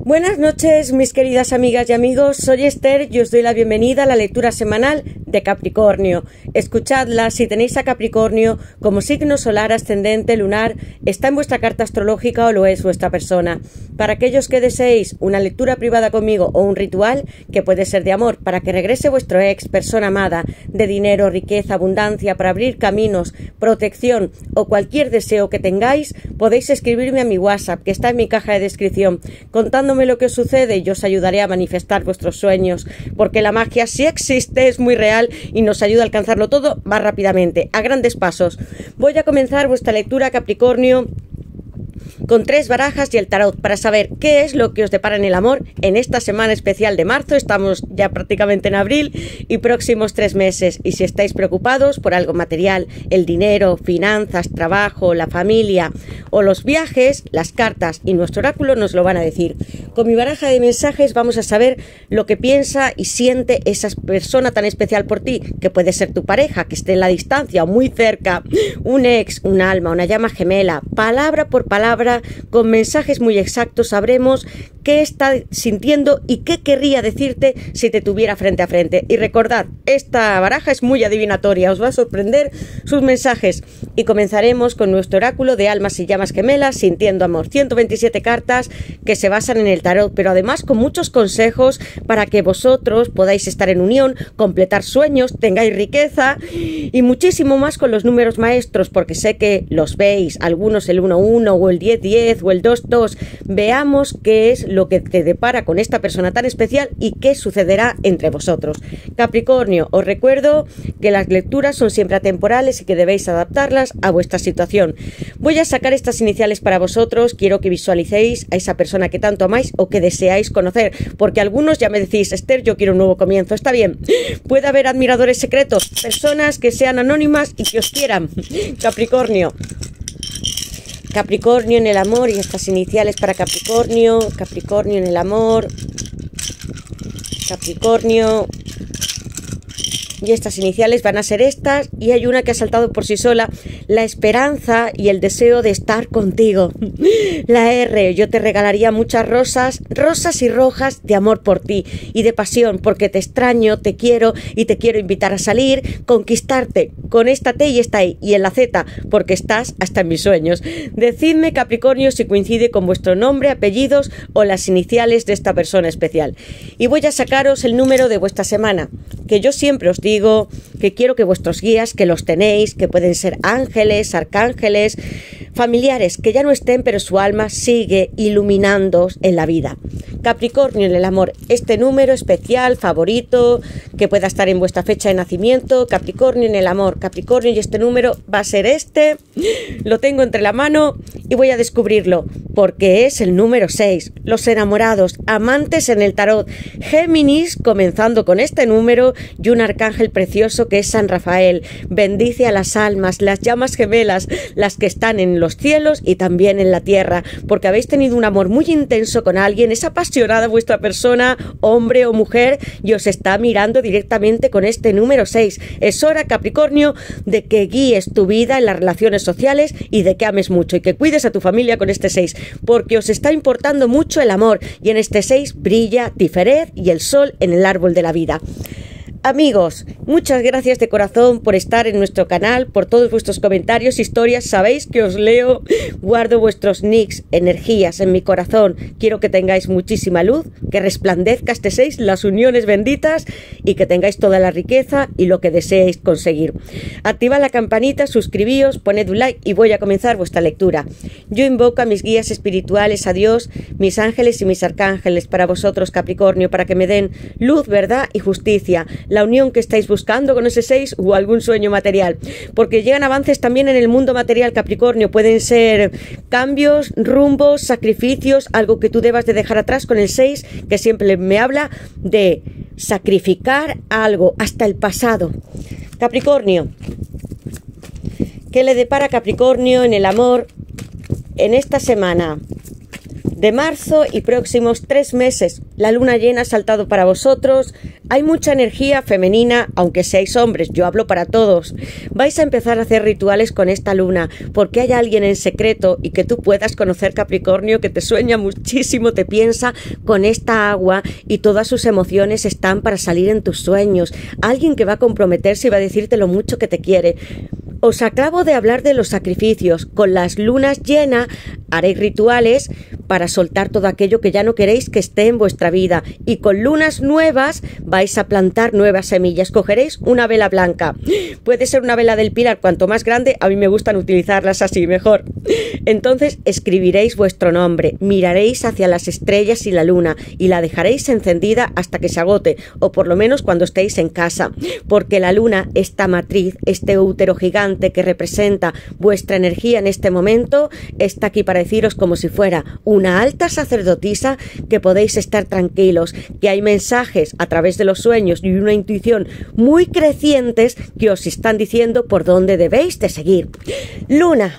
Buenas noches, mis queridas amigas y amigos. Soy Esther y os doy la bienvenida a la lectura semanal de Capricornio. Escuchadla si tenéis a Capricornio como signo solar, ascendente, lunar, está en vuestra carta astrológica o lo es vuestra persona. Para aquellos que deseéis una lectura privada conmigo o un ritual, que puede ser de amor, para que regrese vuestro ex, persona amada, de dinero, riqueza, abundancia, para abrir caminos, protección o cualquier deseo que tengáis, podéis escribirme a mi WhatsApp, que está en mi caja de descripción, contándome lo que os sucede y yo os ayudaré a manifestar vuestros sueños, porque la magia sí existe, es muy real y nos ayuda a alcanzarlo todo más rápidamente, a grandes pasos. Voy a comenzar vuestra lectura, Capricornio, con 3 barajas y el tarot para saber qué es lo que os depara en el amor en esta semana especial de marzo. Estamos ya prácticamente en abril y próximos 3 meses. Y si estáis preocupados por algo material, el dinero, finanzas, trabajo, la familia o los viajes, las cartas y nuestro oráculo nos lo van a decir. Con mi baraja de mensajes vamos a saber lo que piensa y siente esa persona tan especial por ti, que puede ser tu pareja, que esté en la distancia o muy cerca, un ex, un alma, una llama gemela. Palabra por palabra, con mensajes muy exactos, sabremos qué está sintiendo y qué querría decirte si te tuviera frente a frente. Y recordad, esta baraja es muy adivinatoria, os va a sorprender sus mensajes. Y comenzaremos con nuestro oráculo de almas y llamas gemelas, sintiendo amor. 127 cartas que se basan en el tarot, pero además con muchos consejos para que vosotros podáis estar en unión, completar sueños, tengáis riqueza y muchísimo más con los números maestros, porque sé que los veis, algunos el 1-1 o el 10-10 o el 2-2. Veamos qué es lo que te depara con esta persona tan especial y qué sucederá entre vosotros. Capricornio, os recuerdo que las lecturas son siempre atemporales y que debéis adaptarlas a vuestra situación. Voy a sacar estas iniciales para vosotros. Quiero que visualicéis a esa persona que tanto amáis o que deseáis conocer, porque algunos ya me decís: Esther, yo quiero un nuevo comienzo. Está bien, puede haber admiradores secretos, personas que sean anónimas y que os quieran. Capricornio en el amor, y estas iniciales para Capricornio en el amor, Capricornio, y estas iniciales van a ser estas, y hay una que ha saltado por sí sola: la esperanza y el deseo de estar contigo. La R, yo te regalaría muchas rosas y rojas de amor por ti y de pasión, porque te extraño, te quiero y te quiero invitar a salir, conquistarte con esta T y esta I, y en la Z, porque estás hasta en mis sueños. Decidme, Capricornio, si coincide con vuestro nombre, apellidos o las iniciales de esta persona especial. Y voy a sacaros el número de vuestra semana, que yo siempre os digo que quiero que vuestros guías, que los tenéis, que pueden ser ángeles, arcángeles, familiares que ya no estén, pero su alma sigue iluminándoos en la vida. Capricornio en el amor, este número especial, favorito, que pueda estar en vuestra fecha de nacimiento. Capricornio en el amor, Capricornio, y este número va a ser este. Lo tengo entre la mano y voy a descubrirlo, porque es el número 6. Los enamorados, amantes en el tarot. Géminis, comenzando con este número, y un arcángel precioso que es San Rafael. Bendice a las almas, las llamas gemelas, las que están en los cielos y también en la tierra, porque habéis tenido un amor muy intenso con alguien, es apasionada vuestra persona, hombre o mujer, y os está mirando directamente con este número 6. Es hora, Capricornio, de que guíes tu vida en las relaciones sociales y de que ames mucho y que cuides a tu familia con este 6, porque os está importando mucho el amor, y en este 6 brilla Tiferet y el sol en el árbol de la vida. Amigos, muchas gracias de corazón por estar en nuestro canal, por todos vuestros comentarios, historias. Sabéis que os leo, guardo vuestros nicks, energías en mi corazón. Quiero que tengáis muchísima luz, que resplandezca este 6, las uniones benditas, y que tengáis toda la riqueza y lo que deseéis conseguir. Activad la campanita, suscribíos, poned un like y voy a comenzar vuestra lectura. Yo invoco a mis guías espirituales, a Dios, mis ángeles y mis arcángeles para vosotros, Capricornio, para que me den luz, verdad y justicia, la unión que estáis buscando con ese 6 o algún sueño material, porque llegan avances también en el mundo material, Capricornio. Pueden ser cambios, rumbos, sacrificios, algo que tú debas de dejar atrás con el 6, que siempre me habla de sacrificar algo, hasta el pasado. Capricornio, ¿qué le depara Capricornio en el amor en esta semana de marzo y próximos 3 meses. La luna llena ha saltado para vosotros. Hay mucha energía femenina, aunque seáis hombres, yo hablo para todos. Vais a empezar a hacer rituales con esta luna, porque hay alguien en secreto y que tú puedas conocer, Capricornio, que te sueña muchísimo, te piensa con esta agua y todas sus emociones están para salir en tus sueños. Alguien que va a comprometerse y va a decirte lo mucho que te quiere. Os acabo de hablar de los sacrificios. Con las lunas llenas haréis rituales para soltar todo aquello que ya no queréis que esté en vuestra vida. Y con lunas nuevas vais a plantar nuevas semillas. Cogeréis una vela blanca. Puede ser una vela del Pilar, cuanto más grande, a mí me gustan utilizarlas así, mejor. Entonces escribiréis vuestro nombre, miraréis hacia las estrellas y la luna y la dejaréis encendida hasta que se agote, o por lo menos cuando estéis en casa, porque la luna, esta matriz, este útero gigante que representa vuestra energía en este momento, está aquí para deciros como si fuera una alta sacerdotisa que podéis estar tranquilos, que hay mensajes a través de los sueños y una intuición muy crecientes que os están diciendo por dónde debéis de seguir. Luna.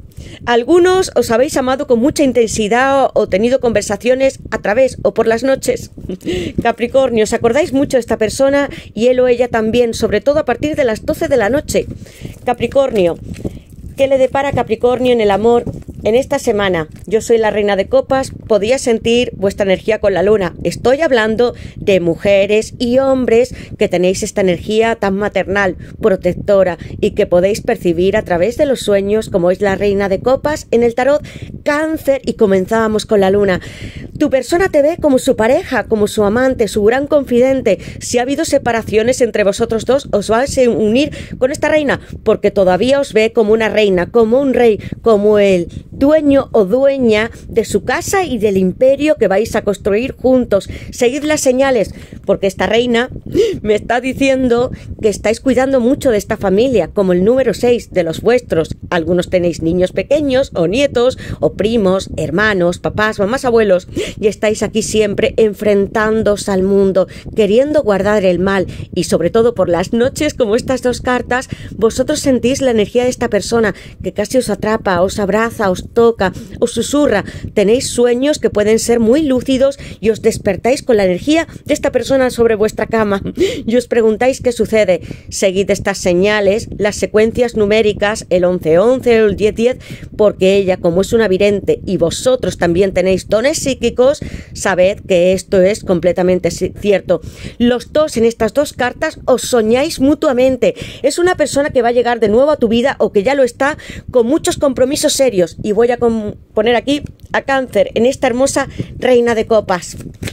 Algunos os habéis amado con mucha intensidad o tenido conversaciones a través o por las noches. Capricornio, os acordáis mucho de esta persona y él o ella también, sobre todo a partir de las 12 de la noche. Capricornio, ¿qué le depara a Capricornio en el amor en esta semana? Yo soy la reina de copas, podía sentir vuestra energía con la luna. Estoy hablando de mujeres y hombres que tenéis esta energía tan maternal, protectora y que podéis percibir a través de los sueños, como es la reina de copas en el tarot Cáncer, y comenzábamos con la luna. Tu persona te ve como su pareja, como su amante, su gran confidente. Si ha habido separaciones entre vosotros dos, os vais a unir con esta reina, porque todavía os ve como una reina, como un rey, como el dueño o dueña de su casa y del imperio que vais a construir juntos. Seguid las señales, porque esta reina me está diciendo que estáis cuidando mucho de esta familia, como el número 6 de los vuestros. Algunos tenéis niños pequeños o nietos o primos, hermanos, papás, mamás, abuelos, y estáis aquí siempre enfrentándoos al mundo, queriendo guardar el mal, y sobre todo por las noches, como estas dos cartas, vosotros sentís la energía de esta persona que casi os atrapa, os abraza, os toca, os susurra. Tenéis sueños que pueden ser muy lúcidos y os despertáis con la energía de esta persona sobre vuestra cama y os preguntáis qué sucede. Seguid estas señales, las secuencias numéricas, el 11-11 o el 10-10, porque ella, como es una vidente y vosotros también tenéis dones psíquicos, sabed que esto es completamente cierto. Los dos en estas dos cartas os soñáis mutuamente. Es una persona que va a llegar de nuevo a tu vida o que ya lo está, con muchos compromisos serios. Y voy a poner aquí a Cáncer en esta hermosa reina de copas.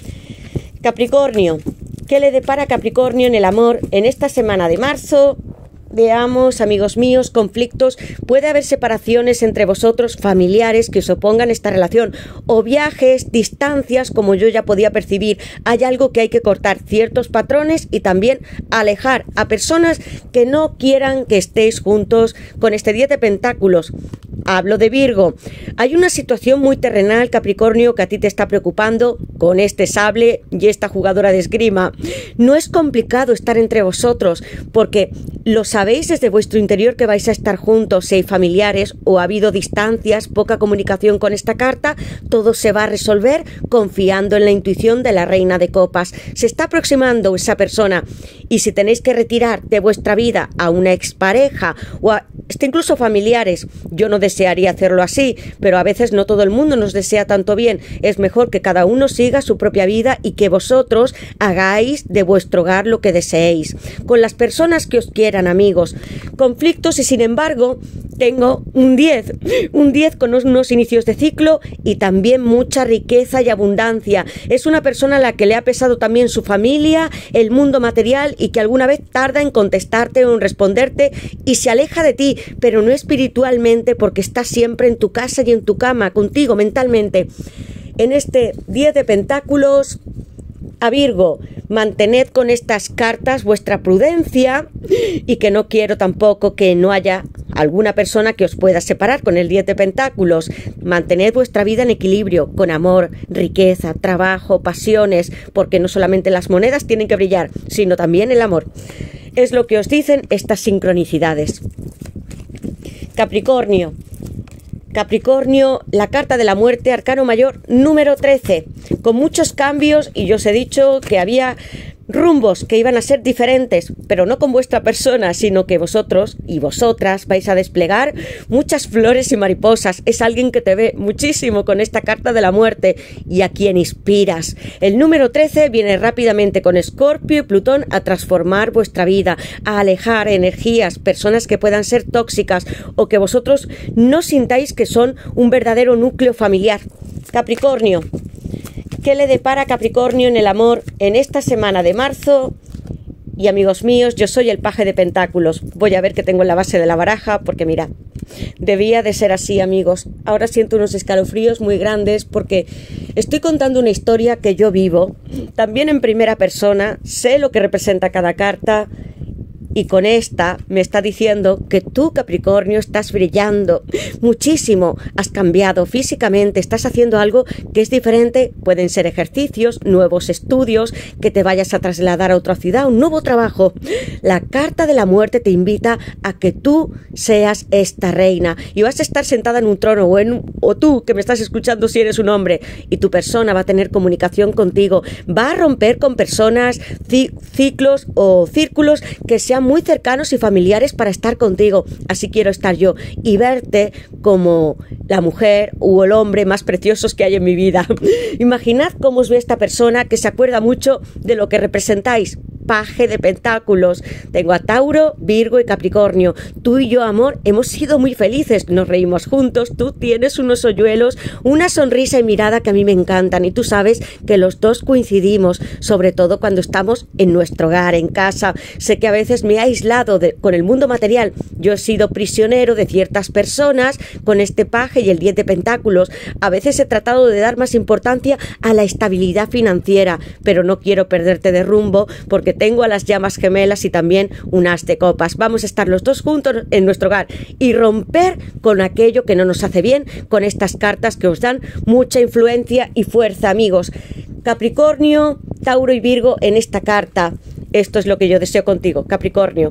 Capricornio, ¿qué le depara a Capricornio en el amor en esta semana de marzo? Veamos, amigos míos, conflictos. Puede haber separaciones entre vosotros, familiares que os opongan esta relación, o viajes, distancias, como yo ya podía percibir. Hay algo que hay que cortar, ciertos patrones, y también alejar a personas que no quieran que estéis juntos con este 10 de pentáculos. Hablo de Virgo. Hay una situación muy terrenal, Capricornio, que a ti te está preocupando con este sable y esta jugadora de esgrima. No es complicado estar entre vosotros, porque lo sabéis desde vuestro interior que vais a estar juntos, si hay familiares o ha habido distancias, poca comunicación con esta carta, todo se va a resolver confiando en la intuición de la reina de copas. Se está aproximando esa persona, y si tenéis que retirar de vuestra vida a una expareja o a incluso familiares, yo no desearía hacerlo así, pero a veces no todo el mundo nos desea tanto bien. Es mejor que cada uno siga su propia vida y que vosotros hagáis de vuestro hogar lo que deseéis, con las personas que os quieran, amigos. Conflictos, y sin embargo tengo un 10 con unos inicios de ciclo y también mucha riqueza y abundancia. Es una persona a la que le ha pesado también su familia, el mundo material, y que alguna vez tarda en contestarte o en responderte y se aleja de ti, pero no espiritualmente, porque está siempre en tu casa y en tu cama, contigo mentalmente. En este 10 de pentáculos, a Virgo, mantened con estas cartas vuestra prudencia, y que no quiero tampoco que no haya alguna persona que os pueda separar con el 10 de pentáculos. Mantened vuestra vida en equilibrio, con amor, riqueza, trabajo, pasiones, porque no solamente las monedas tienen que brillar, sino también el amor. Es lo que os dicen estas sincronicidades. Capricornio, Capricornio, la carta de la muerte, arcano mayor número 13, con muchos cambios, y yo os he dicho que había rumbos que iban a ser diferentes, pero no con vuestra persona, sino que vosotros y vosotras vais a desplegar muchas flores y mariposas. Es alguien que te ve muchísimo con esta carta de la muerte y a quien inspiras. El número 13 viene rápidamente con Escorpio y Plutón a transformar vuestra vida, a alejar energías, personas que puedan ser tóxicas o que vosotros no sintáis que son un verdadero núcleo familiar. Capricornio, ¿qué le depara a Capricornio en el amor en esta semana de marzo? Y amigos míos, yo soy el paje de pentáculos. Voy a ver qué tengo en la base de la baraja, porque mira, debía de ser así, amigos. Ahora siento unos escalofríos muy grandes porque estoy contando una historia que yo vivo, también en primera persona, sé lo que representa cada carta. Y con esta me está diciendo que tú, Capricornio, estás brillando muchísimo, has cambiado físicamente, estás haciendo algo que es diferente, pueden ser ejercicios, nuevos estudios, que te vayas a trasladar a otra ciudad, un nuevo trabajo. La carta de la muerte te invita a que tú seas esta reina y vas a estar sentada en un trono o tú que me estás escuchando si eres un hombre y tu persona va a tener comunicación contigo, va a romper con personas, ciclos o círculos que sean muy cercanos y familiares para estar contigo. Así quiero estar yo y verte como la mujer o el hombre más preciosos que hay en mi vida. Imaginad cómo os ve esta persona que se acuerda mucho de lo que representáis. Paje de pentáculos. Tengo a Tauro, Virgo y Capricornio. Tú y yo, amor, hemos sido muy felices. Nos reímos juntos. Tú tienes unos hoyuelos, una sonrisa y mirada que a mí me encantan. Y tú sabes que los dos coincidimos, sobre todo cuando estamos en nuestro hogar, en casa. Sé que a veces me he aislado con el mundo material. Yo he sido prisionero de ciertas personas con este paje y el 10 de pentáculos. A veces he tratado de dar más importancia a la estabilidad financiera, pero no quiero perderte de rumbo porque tengo a las llamas gemelas y también un as de copas. Vamos a estar los dos juntos en nuestro hogar y romper con aquello que no nos hace bien, con estas cartas que os dan mucha influencia y fuerza, amigos. Capricornio, Tauro y Virgo en esta carta. Esto es lo que yo deseo contigo, Capricornio.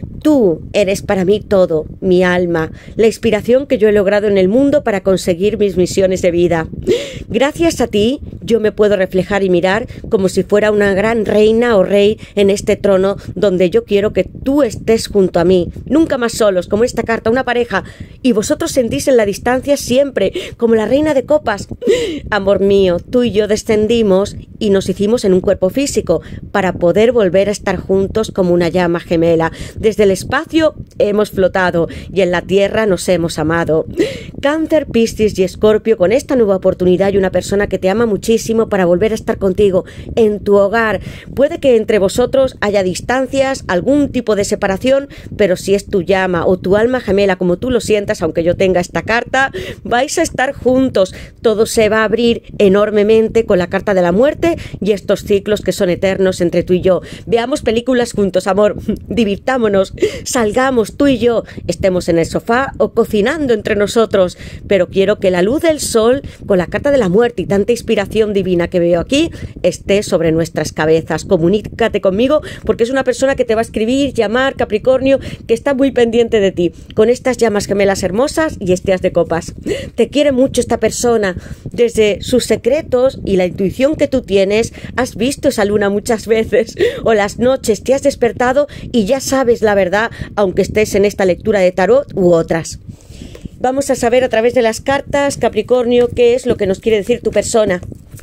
Tú eres para mí todo, mi alma, la inspiración que yo he logrado en el mundo para conseguir mis misiones de vida. Gracias a ti, yo me puedo reflejar y mirar como si fuera una gran reina o rey en este trono donde yo quiero que tú estés junto a mí, nunca más solos, como esta carta, una pareja, y vosotros sentís en la distancia siempre, como la reina de copas. Amor mío, tú y yo descendimos y nos hicimos en un cuerpo físico para poder volver a estar juntos como una llama gemela. Desde el espacio hemos flotado y en la tierra nos hemos amado. Cáncer, Piscis y Escorpio, con esta nueva oportunidad y una persona que te ama muchísimo para volver a estar contigo en tu hogar. Puede que entre vosotros haya distancias, algún tipo de separación, pero si es tu llama o tu alma gemela, como tú lo sientas, aunque yo tenga esta carta, vais a estar juntos. Todo se va a abrir enormemente con la carta de la muerte y estos ciclos que son eternos entre tú y yo. Veamos películas juntos, amor, divirtámonos, salgamos tú y yo, estemos en el sofá o cocinando entre nosotros, pero quiero que la luz del sol con la carta de la muerte y tanta inspiración divina que veo aquí esté sobre nuestras cabezas. Comunícate conmigo porque es una persona que te va a escribir, llamar, Capricornio, que está muy pendiente de ti, con estas llamas gemelas hermosas y este as de copas. Te quiere mucho esta persona, desde sus secretos y la intuición que tú tienes, has visto esa luna muchas veces, o las noches te has despertado y ya sabes la verdad, aunque estés en esta lectura de tarot u otras. Vamos a saber a través de las cartas, Capricornio, qué es lo que nos quiere decir tu persona.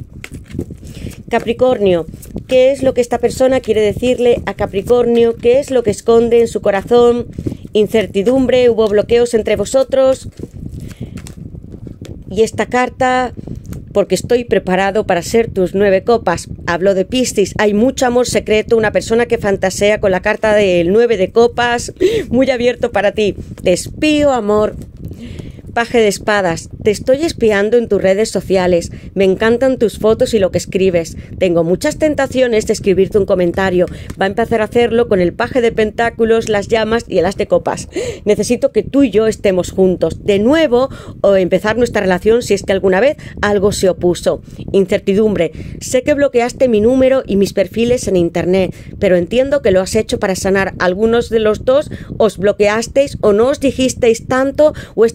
Capricornio, ¿qué es lo que esta persona quiere decirle a Capricornio? ¿Qué es lo que esconde en su corazón? Incertidumbre, hubo bloqueos entre vosotros. Y esta carta, porque estoy preparado para ser tus 9 copas. Hablo de Piscis, hay mucho amor secreto, una persona que fantasea con la carta del 9 de copas, muy abierto para ti. Te espío, amor. Paje de espadas, te estoy espiando en tus redes sociales, me encantan tus fotos y lo que escribes, tengo muchas tentaciones de escribirte un comentario, va a empezar a hacerlo con el paje de pentáculos, las llamas y el as de copas. Necesito que tú y yo estemos juntos, de nuevo, o empezar nuestra relación si es que alguna vez algo se opuso. Incertidumbre, sé que bloqueaste mi número y mis perfiles en internet, pero entiendo que lo has hecho para sanar. Algunos de los dos os bloqueasteis o no os dijisteis tanto o esta persona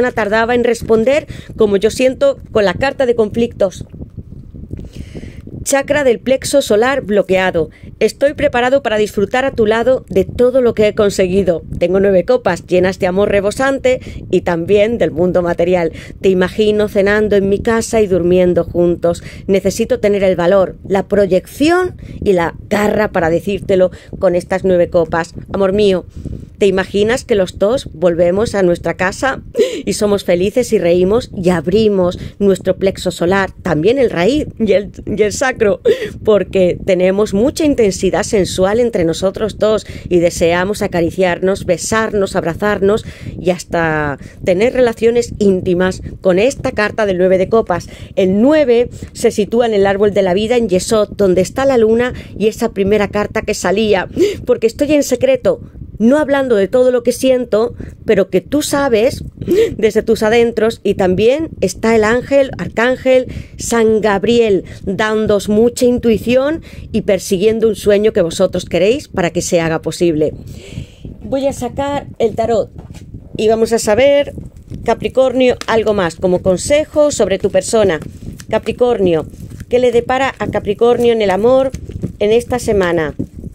persona tardaba en responder, como yo siento con la carta de conflictos. Chakra del plexo solar bloqueado. Estoy preparado para disfrutar a tu lado de todo lo que he conseguido. Tengo 9 copas llenas de amor rebosante y también del mundo material. Te imagino cenando en mi casa y durmiendo juntos. Necesito tener el valor, la proyección y la garra para decírtelo con estas 9 copas. Amor mío, ¿te imaginas que los dos volvemos a nuestra casa y somos felices y reímos y abrimos nuestro plexo solar, también el raíz y el sacro, porque tenemos mucha intensidad sensual entre nosotros dos y deseamos acariciarnos, besarnos, abrazarnos y hasta tener relaciones íntimas con esta carta del 9 de copas? El 9 se sitúa en el árbol de la vida en Yesod, donde está la luna y esa primera carta que salía, porque estoy en secreto, no hablando de todo lo que siento, pero que tú sabes desde tus adentros, y también está el arcángel San Gabriel, dándoos mucha intuición y persiguiendo un sueño que vosotros queréis para que se haga posible. Voy a sacar el tarot y vamos a saber, Capricornio, algo más como consejo sobre tu persona. Capricornio, ¿qué le depara a Capricornio en el amor en esta semana?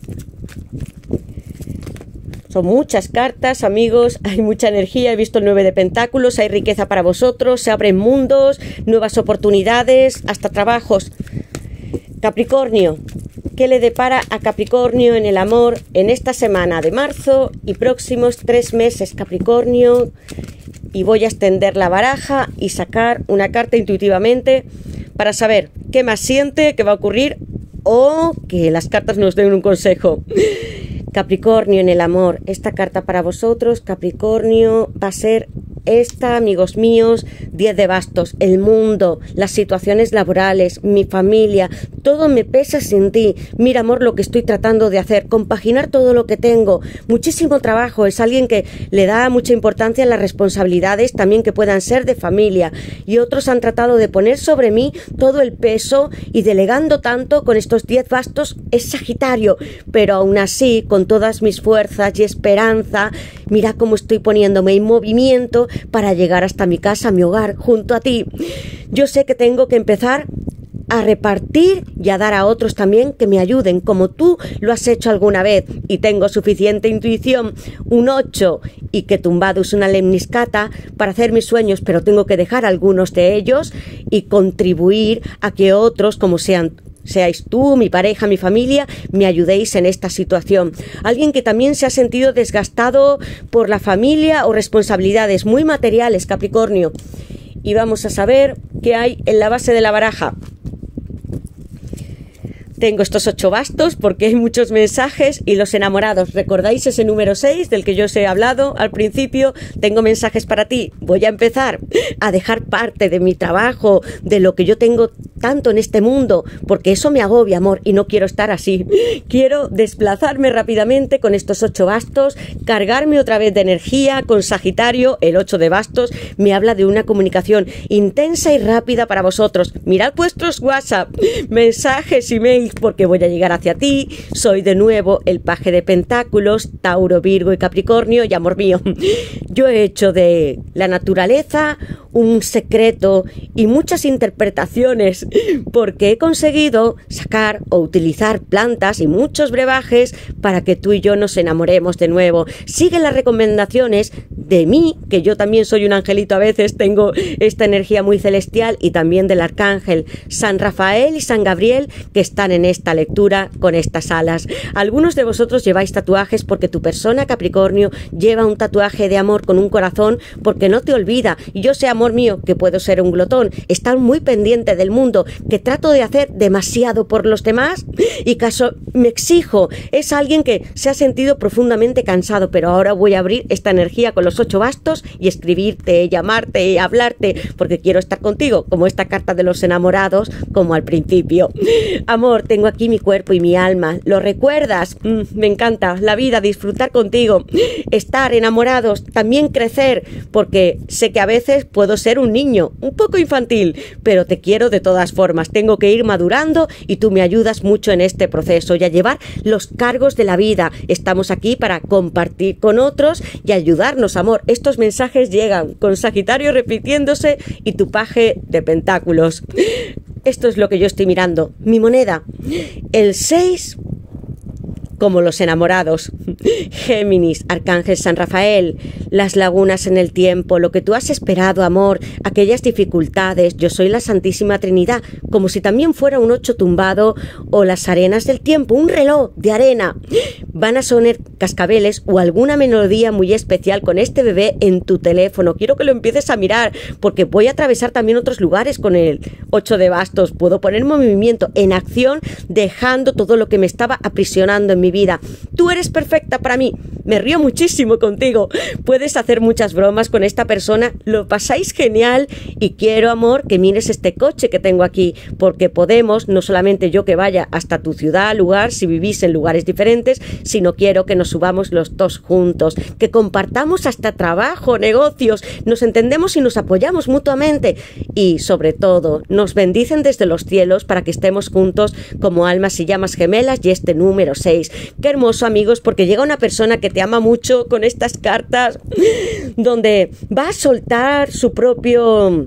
Son muchas cartas, amigos, hay mucha energía, he visto el 9 de pentáculos, hay riqueza para vosotros, se abren mundos, nuevas oportunidades, hasta trabajos. Capricornio, ¿qué le depara a Capricornio en el amor en esta semana de marzo y próximos 3 meses, Capricornio? Y voy a extender la baraja y sacar una carta intuitivamente para saber qué más siente, qué va a ocurrir o que las cartas nos den un consejo. Capricornio en el amor, esta carta para vosotros, Capricornio, va a ser esta, amigos míos, 10 de bastos, el mundo, las situaciones laborales, mi familia, todo me pesa sin ti. Mira, amor, lo que estoy tratando de hacer, compaginar todo lo que tengo, muchísimo trabajo. Es alguien que le da mucha importancia a las responsabilidades, también que puedan ser de familia, y otros han tratado de poner sobre mí todo el peso y delegando tanto. Con estos 10 bastos es Sagitario, pero aún así, con todas mis fuerzas y esperanza, mira cómo estoy poniéndome en movimiento para llegar hasta mi casa, mi hogar, junto a ti. Yo sé que tengo que empezar a repartir y a dar a otros también que me ayuden, como tú lo has hecho alguna vez, y tengo suficiente intuición, un 8, y que tumbadus una lemniscata para hacer mis sueños, pero tengo que dejar algunos de ellos y contribuir a que otros, como seáis tú, mi pareja, mi familia, me ayudéis en esta situación. Alguien que también se ha sentido desgastado por la familia o responsabilidades muy materiales, Capricornio. Y vamos a saber qué hay en la base de la baraja. Tengo estos 8 bastos porque hay muchos mensajes y los enamorados. ¿Recordáis ese número 6 del que yo os he hablado al principio? Tengo mensajes para ti. Voy a empezar a dejar parte de mi trabajo, de lo que yo tengo tanto en este mundo, porque eso me agobia, amor, y no quiero estar así. Quiero desplazarme rápidamente con estos 8 bastos, cargarme otra vez de energía con Sagitario. El 8 de bastos me habla de una comunicación intensa y rápida para vosotros. Mirad vuestros WhatsApp, mensajes, emails, porque voy a llegar hacia ti. Soy de nuevo el paje de pentáculos, Tauro, Virgo y Capricornio. Y amor mío, yo he hecho de la naturaleza un secreto y muchas interpretaciones, porque he conseguido sacar o utilizar plantas y muchos brebajes para que tú y yo nos enamoremos de nuevo. Sigue las recomendaciones de mí, que yo también soy un angelito, a veces tengo esta energía muy celestial, y también del arcángel San Rafael y San Gabriel, que están en esta lectura con estas alas. Algunos de vosotros lleváis tatuajes porque tu persona, Capricornio, lleva un tatuaje de amor con un corazón porque no te olvida. Y yo sé, amor mío, que puedo ser un glotón, estar muy pendiente del mundo, que trato de hacer demasiado por los demás y caso me exijo. Es alguien que se ha sentido profundamente cansado, pero ahora voy a abrir esta energía con los 8 bastos y escribirte, llamarte, hablarte, porque quiero estar contigo, como esta carta de los enamorados, como al principio. Amor, tengo aquí mi cuerpo y mi alma. ¿Lo recuerdas? Me encanta la vida, disfrutar contigo, estar enamorados, también crecer, porque sé que a veces puedo ser un niño, un poco infantil, pero te quiero de todas formas. Tengo que ir madurando y tú me ayudas mucho en este proceso y a llevar los cargos de la vida. Estamos aquí para compartir con otros y ayudarnos, amor. amor, estos mensajes llegan con Sagitario repitiéndose y tu paje de pentáculos. Esto es lo que yo estoy mirando. Mi moneda, el 6, como los enamorados. Géminis, Arcángel San Rafael, las lagunas en el tiempo, lo que tú has esperado, amor, aquellas dificultades, yo soy la Santísima Trinidad, como si también fuera un 8 tumbado, o las arenas del tiempo, un reloj de arena. Van a sonar cascabeles o alguna melodía muy especial con este bebé en tu teléfono. Quiero que lo empieces a mirar, porque voy a atravesar también otros lugares con el 8 de bastos. Puedo ponerme en movimiento, en acción, dejando todo lo que me estaba aprisionando en mi vida. Tú eres perfecta para mí. Me río muchísimo contigo. Puedes hacer muchas bromas con esta persona. Lo pasáis genial y quiero, amor, que mires este coche que tengo aquí, porque podemos, no solamente yo que vaya hasta tu ciudad, lugar, si vivís en lugares diferentes, sino quiero que nos subamos los dos juntos, que compartamos hasta trabajo, negocios, nos entendemos y nos apoyamos mutuamente y, sobre todo, nos bendicen desde los cielos para que estemos juntos como almas y llamas gemelas y este número 6. Qué hermoso, amigos, porque llega una persona que te ama mucho con estas cartas donde va a soltar su propio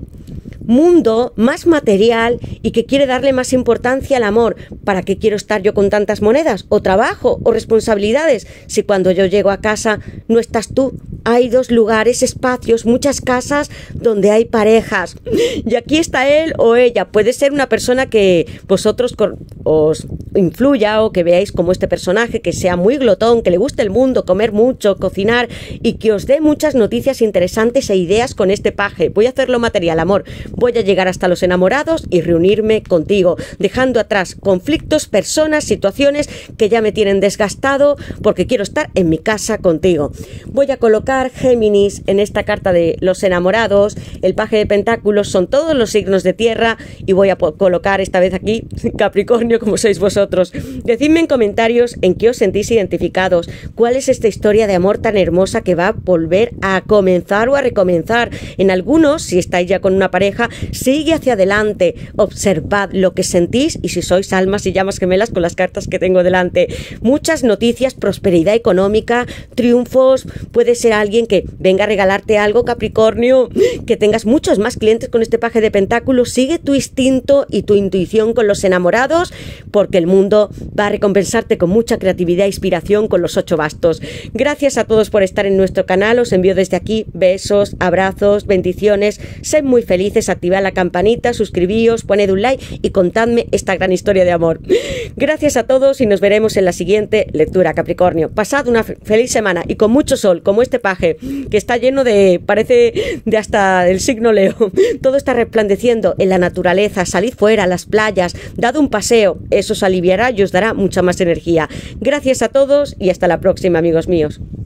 mundo más material y que quiere darle más importancia al amor. ¿Para qué quiero estar yo con tantas monedas? ¿O trabajo? ¿O responsabilidades? Si cuando yo llego a casa no estás tú. Hay 2 lugares, espacios, muchas casas donde hay parejas. Y aquí está él o ella. Puede ser una persona que vosotros os influya o que veáis como este personaje, que sea muy glotón, que le guste el mundo, comer mucho, cocinar y que os dé muchas noticias interesantes e ideas con este paje. Voy a hacerlo material, amor. Voy a llegar hasta los enamorados y reunirme contigo, dejando atrás conflictos, personas, situaciones que ya me tienen desgastado porque quiero estar en mi casa contigo. Voy a colocar, Géminis, en esta carta de los enamorados, el paje de pentáculos son todos los signos de tierra y voy a colocar esta vez aquí Capricornio, como sois vosotros. Decidme en comentarios en qué os sentís identificados, cuál es esta historia de amor tan hermosa que va a volver a comenzar o a recomenzar. En algunos, si estáis ya con una pareja, sigue hacia adelante, observad lo que sentís y si sois almas y llamas gemelas con las cartas que tengo delante. Muchas noticias, prosperidad económica, triunfos, puede ser alguien que venga a regalarte algo, Capricornio, que tengas muchos más clientes con este paje de pentáculos. Sigue tu instinto y tu intuición con los enamorados porque el mundo va a recompensarte con mucha creatividad e inspiración con los 8 bastos. Gracias a todos por estar en nuestro canal, os envío desde aquí besos, abrazos, bendiciones, sed muy felices, activad la campanita, suscribíos, poned un like y contadme esta gran historia de amor. Gracias a todos y nos veremos en la siguiente lectura, Capricornio. Pasad una feliz semana y con mucho sol, como este paje, que está lleno de, parece de hasta el signo Leo. Todo está resplandeciendo en la naturaleza. Salid fuera, a las playas, dad un paseo, eso os aliviará y os dará mucha más energía. Gracias a todos y hasta la próxima, amigos míos.